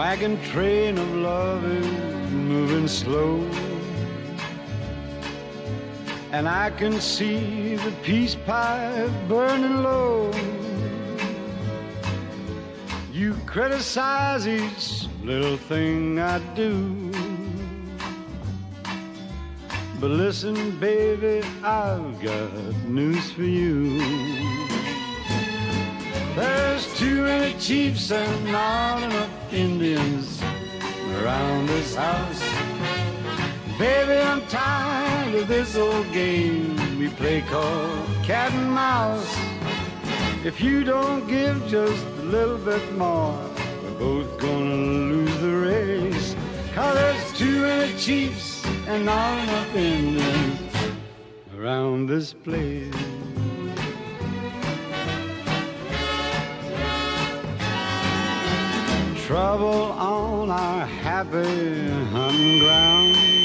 wagon train of love is moving slow, and I can see the peace pipe burning low. You criticize each little thing I do, but listen, baby, I've got news for you. There's too many chiefs and not enough Indians around this house. Baby, I'm tired of this old game we play called cat and mouse. If you don't give just a little bit more, we're both gonna lose the race. 'Cause there's too many chiefs and not enough Indians around this place. Trouble on our happy hunting ground.